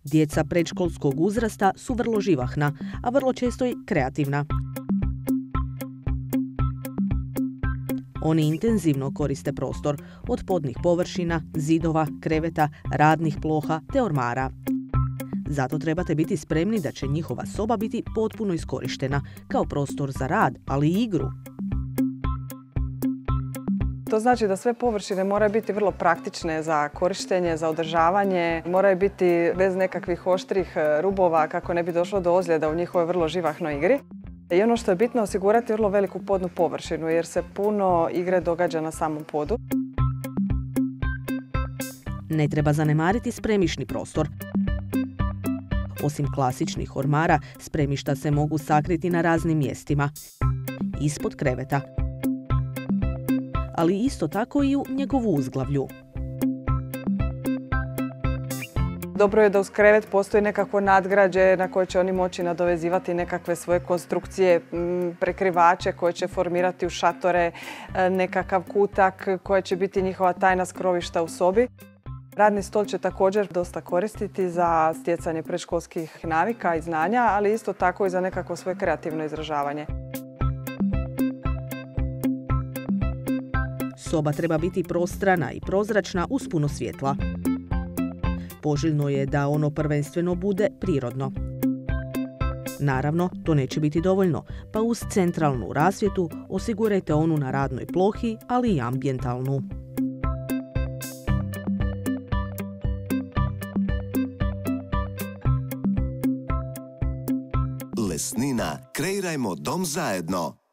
Djeca predškolskog uzrasta su vrlo živahna, a vrlo često i kreativna. Oni intenzivno koriste prostor, od podnih površina, zidova, kreveta, radnih ploha te ormara. Zato trebate biti spremni da će njihova soba biti potpuno iskorištena, kao prostor za rad, ali i igru. To znači da sve površine moraju biti vrlo praktične za korištenje, za održavanje. Moraju biti bez nekakvih oštrih rubova kako ne bi došlo do ozljeda u njihovoj vrlo živahnoj igri. I ono što je bitno, osigurati vrlo veliku podnu površinu jer se puno igre događa na samom podu. Ne treba zanemariti spremišni prostor. Osim klasičnih ormara, spremišta se mogu sakriti na raznim mjestima. Ispod kreveta, ali isto tako i u njegovu uzglavlju. Dobro je da uz krevet postoji nekakvo nadgrađe na koje će oni moći nadovezivati nekakve svoje konstrukcije, prekrivače koje će formirati u šatore, nekakav kutak koje će biti njihova tajna skrovišta u sobi. Radni stol će također dosta koristiti za stjecanje predškolskih navika i znanja, ali isto tako i za nekako svoje kreativno izražavanje. Soba treba biti prostrana i prozračna uz puno svjetla. Poželjno je da ono prvenstveno bude prirodno. Naravno, to neće biti dovoljno, pa uz centralnu rasvjetu osigurajte onu na radnoj plohi, ali i ambijentalnu. Lesnina. Kreirajmo dom zajedno.